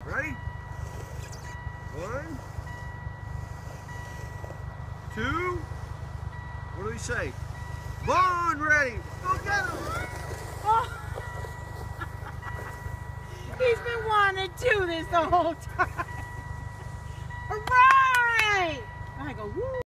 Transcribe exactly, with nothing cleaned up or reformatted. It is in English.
Ready? One, two, what do we say? One, ready, go get him! Oh. He's been wanting to do this the whole time. Hooray! I go, woo!